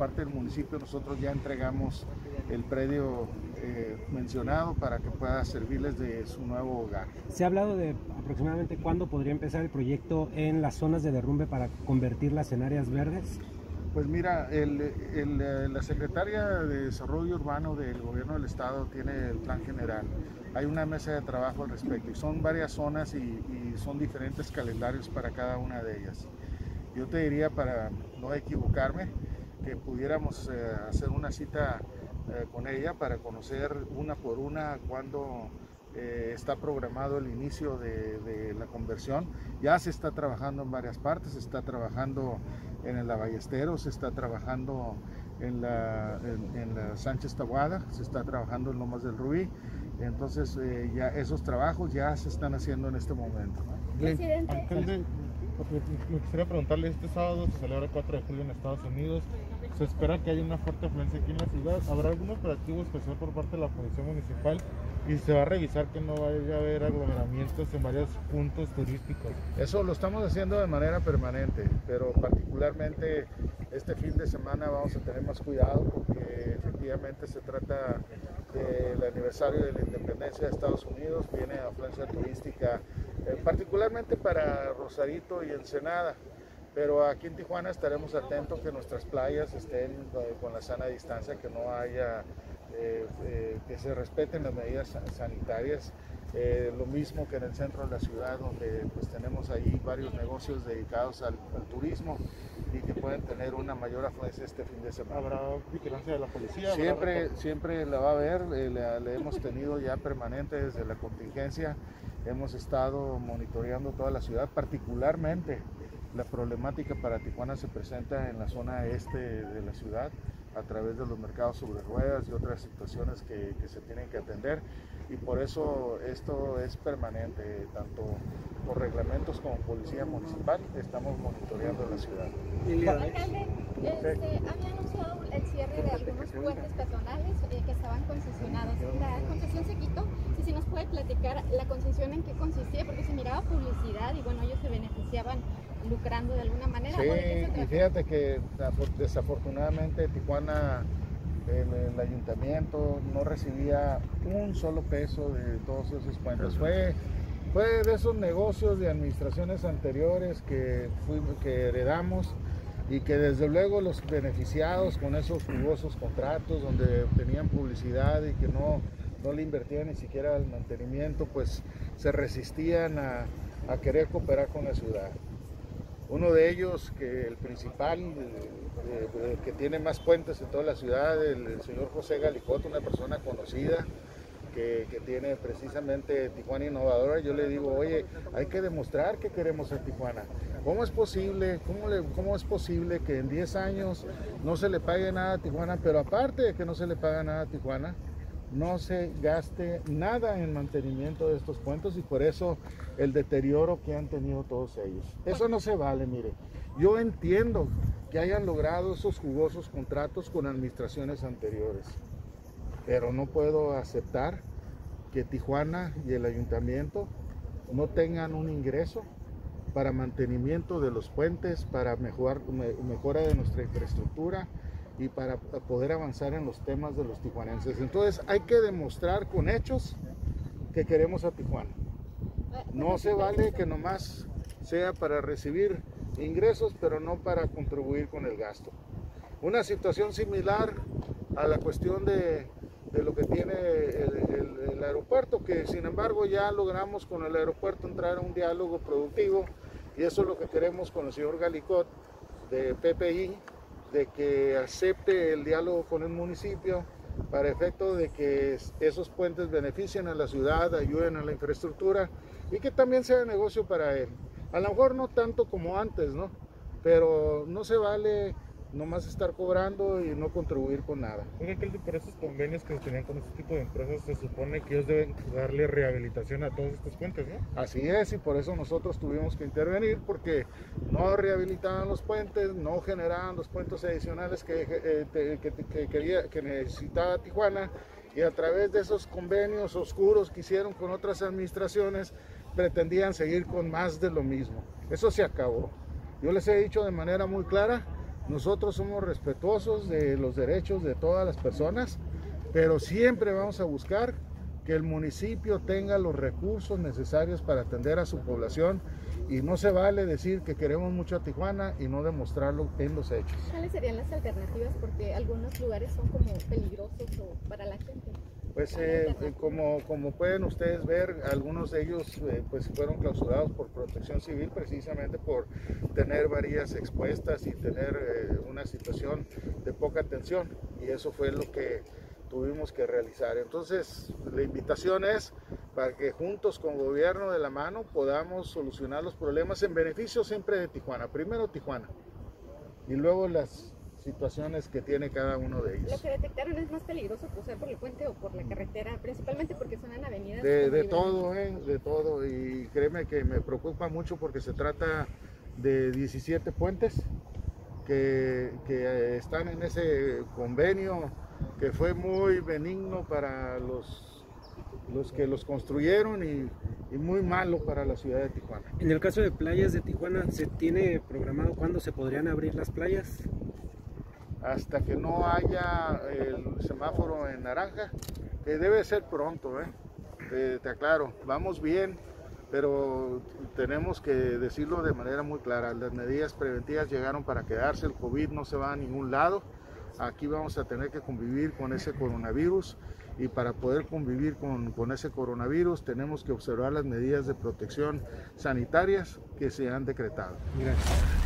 parte del municipio nosotros ya entregamos el predio mencionado para que pueda servirles de su nuevo hogar. ¿Se ha hablado de aproximadamente cuándo podría empezar el proyecto en las zonas de derrumbe para convertirlas en áreas verdes? Pues mira, la Secretaría de Desarrollo Urbano del Gobierno del Estado tiene el plan general. Hay una mesa de trabajo al respecto y son varias zonas y son diferentes calendarios para cada una de ellas. Yo te diría, para no equivocarme, que pudiéramos hacer una cita con ella para conocer una por una cuándo está programado el inicio de la conversión. Ya se está trabajando en varias partes, se está trabajando en el Ballesteros, se está trabajando en la Sánchez Taboada, se está trabajando en Lomas del Rubí. Entonces ya esos trabajos ya se están haciendo en este momento. Alcalde, me gustaría preguntarle, este sábado se celebra el 4 de julio en Estados Unidos. Se espera que haya una fuerte afluencia aquí en la ciudad. ¿Habrá algún operativo especial por parte de la Policía Municipal? Y se va a revisar que no vaya a haber aglomeramientos en varios puntos turísticos. Eso lo estamos haciendo de manera permanente, pero particularmente este fin de semana vamos a tener más cuidado porque efectivamente se trata del aniversario de la independencia de Estados Unidos. Viene afluencia turística, particularmente para Rosarito y Ensenada. Pero aquí en Tijuana estaremos atentos que nuestras playas estén con la sana distancia, que no haya, que se respeten las medidas sanitarias. Lo mismo que en el centro de la ciudad, donde pues tenemos ahí varios negocios dedicados al turismo y que pueden tener una mayor afluencia este fin de semana. ¿Habrá vigilancia de la policía? Siempre la va a haber, la hemos tenido ya permanente desde la contingencia. Hemos estado monitoreando toda la ciudad, particularmente la problemática para Tijuana se presenta en la zona este de la ciudad a través de los mercados sobre ruedas y otras situaciones que se tienen que atender, y por eso esto es permanente, tanto por reglamentos como policía municipal estamos monitoreando la ciudad. Alcalde, había anunciado el cierre de algunos puentes peatonales que estaban concesionados. La concesión se quitó. Si nos puede platicar la concesión en qué consistía, porque se miraba publicidad y bueno, ellos se beneficiaban lucrando de alguna manera. Sí, y fíjate que desafortunadamente Tijuana, el ayuntamiento no recibía un solo peso de todos esos puentes. Fue de esos negocios de administraciones anteriores que heredamos, y que desde luego los beneficiados con esos jugosos contratos donde tenían publicidad y que no le invertían ni siquiera el mantenimiento, pues se resistían a querer cooperar con la ciudad. Uno de ellos, que el principal, que tiene más puentes en toda la ciudad, el señor José Galicot, una persona conocida, que tiene precisamente Tijuana Innovadora. Yo le digo, oye, hay que demostrar que queremos ser Tijuana. ¿Cómo es posible, cómo es posible que en 10 años no se le pague nada a Tijuana, pero aparte de que no se le paga nada a Tijuana, no se gaste nada en mantenimiento de estos puentes, y por eso el deterioro que han tenido todos ellos? Eso no se vale. Mire, yo entiendo que hayan logrado esos jugosos contratos con administraciones anteriores, pero no puedo aceptar que Tijuana y el ayuntamiento no tengan un ingreso para mantenimiento de los puentes, para mejora de nuestra infraestructura y para poder avanzar en los temas de los tijuanenses. Entonces hay que demostrar con hechos que queremos a Tijuana. No se vale que nomás sea para recibir ingresos, pero no para contribuir con el gasto. Una situación similar a la cuestión de lo que tiene el aeropuerto, que sin embargo ya logramos con el aeropuerto entrar a un diálogo productivo, y eso es lo que queremos con el señor Galicot de PPI, de que acepte el diálogo con el municipio para efecto de que esos puentes beneficien a la ciudad, ayuden a la infraestructura y que también sea de negocio para él. A lo mejor no tanto como antes, ¿no? Pero no se vale nomás estar cobrando y no contribuir con nada. Oye, alcalde, por esos convenios que se tenían con este tipo de empresas, se supone que ellos deben darle rehabilitación a todos estos puentes, ¿no? Así es, y por eso nosotros tuvimos que intervenir, porque no rehabilitaban los puentes, no generaban los puentes adicionales que necesitaba Tijuana, y a través de esos convenios oscuros que hicieron con otras administraciones, pretendían seguir con más de lo mismo. Eso se acabó. Yo les he dicho de manera muy clara Nosotros somos respetuosos de los derechos de todas las personas, pero siempre vamos a buscar que el municipio tenga los recursos necesarios para atender a su población, y no se vale decir que queremos mucho a Tijuana y no demostrarlo en los hechos. ¿Cuáles serían las alternativas? Porque algunos lugares son como peligrosos para la gente. Pues como pueden ustedes ver, algunos de ellos pues fueron clausurados por Protección Civil precisamente por tener varillas expuestas y tener una situación de poca atención, y eso fue lo que tuvimos que realizar. Entonces la invitación es para que juntos con gobierno de la mano podamos solucionar los problemas en beneficio siempre de Tijuana. Primero Tijuana y luego las situaciones que tiene cada uno de ellos. Lo que detectaron es más peligroso cruzar por el puente o por la carretera, principalmente porque son en avenidas. De todo, y créeme que me preocupa mucho porque se trata de 17 puentes que están en ese convenio que fue muy benigno para los que los construyeron y muy malo para la ciudad de Tijuana. En el caso de playas de Tijuana, ¿se tiene programado cuándo se podrían abrir las playas? Hasta que no haya el semáforo en naranja, que debe ser pronto, te aclaro, vamos bien, pero tenemos que decirlo de manera muy clara. Las medidas preventivas llegaron para quedarse, el COVID no se va a ningún lado. Aquí vamos a tener que convivir con ese coronavirus, y para poder convivir con ese coronavirus tenemos que observar las medidas de protección sanitarias que se han decretado. Gracias.